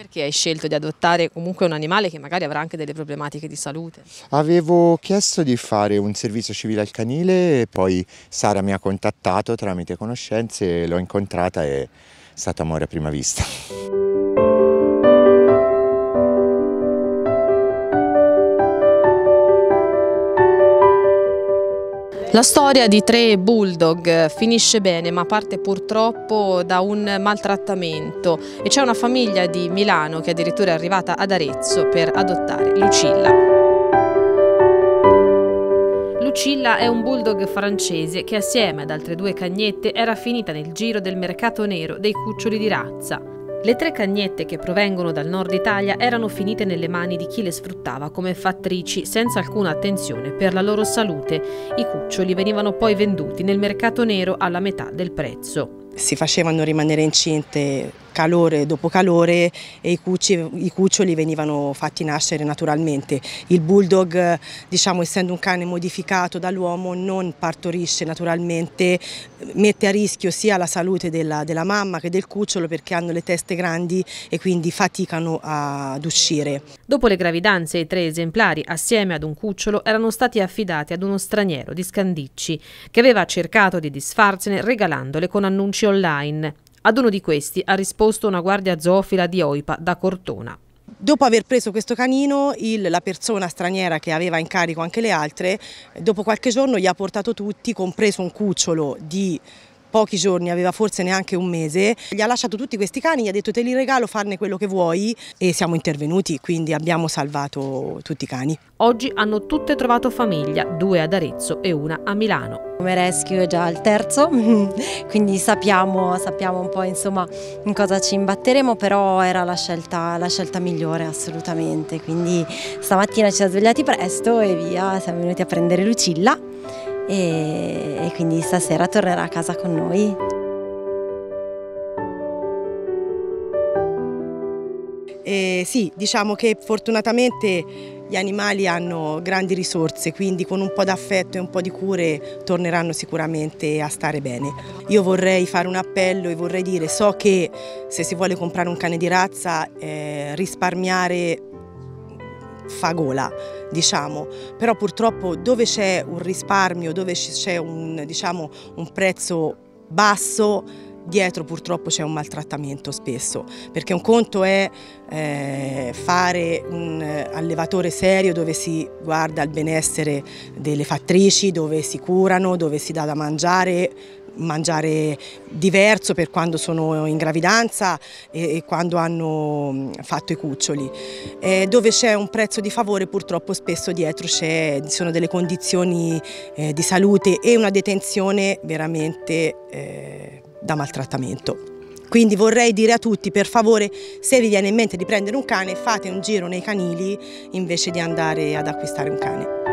Perché hai scelto di adottare comunque un animale che magari avrà anche delle problematiche di salute? Avevo chiesto di fare un servizio civile al canile e poi Sara mi ha contattato tramite conoscenze, l'ho incontrata e è stato amore a prima vista. La storia di 3 bulldog finisce bene, ma parte purtroppo da un maltrattamento e c'è una famiglia di Milano che addirittura è arrivata ad Arezzo per adottare Lucilla. Lucilla è un bulldog francese che assieme ad altre 2 cagnette era finita nel giro del mercato nero dei cuccioli di razza. Le 3 cagnette che provengono dal nord Italia erano finite nelle mani di chi le sfruttava come fattrici senza alcuna attenzione per la loro salute. I cuccioli venivano poi venduti nel mercato nero alla metà del prezzo. Si facevano rimanere incinte calore dopo calore e i cuccioli venivano fatti nascere naturalmente. Il bulldog, diciamo, essendo un cane modificato dall'uomo, non partorisce naturalmente, mette a rischio sia la salute della mamma che del cucciolo perché hanno le teste grandi e quindi faticano ad uscire. Dopo le gravidanze i 3 esemplari assieme ad un cucciolo erano stati affidati ad uno straniero di Scandicci che aveva cercato di disfarsene regalandole con annunci online. Ad uno di questi ha risposto una guardia zoofila di Oipa da Cortona. Dopo aver preso questo canino, la persona straniera che aveva in carico anche le altre, dopo qualche giorno gli ha portato tutti, compreso un cucciolo di pochi giorni, aveva forse neanche un mese, gli ha lasciato tutti questi cani, gli ha detto te li regalo, farne quello che vuoi e siamo intervenuti, quindi abbiamo salvato tutti i cani. Oggi hanno tutte trovato famiglia, 2 ad Arezzo e 1 a Milano. Come rescue è già il terzo, quindi sappiamo un po' insomma in cosa ci imbatteremo, però era la scelta migliore assolutamente, quindi stamattina ci siamo svegliati presto e via, siamo venuti a prendere Lucilla e quindi stasera tornerà a casa con noi. Sì, diciamo che fortunatamente gli animali hanno grandi risorse, quindi con un po' d'affetto e un po' di cure torneranno sicuramente a stare bene. Io vorrei fare un appello e vorrei dire, so che se si vuole comprare un cane di razza risparmiare fa gola, diciamo, però purtroppo dove c'è un risparmio, dove c'è un prezzo basso, dietro purtroppo c'è un maltrattamento spesso, perché un conto è fare un allevatore serio dove si guarda il benessere delle fattrici, dove si curano, dove si dà da mangiare diverso per quando sono in gravidanza e quando hanno fatto i cuccioli. Dove c'è un prezzo di favore purtroppo spesso dietro ci sono delle condizioni di salute e una detenzione veramente da maltrattamento. Quindi vorrei dire a tutti, per favore, se vi viene in mente di prendere un cane, fate un giro nei canili invece di andare ad acquistare un cane.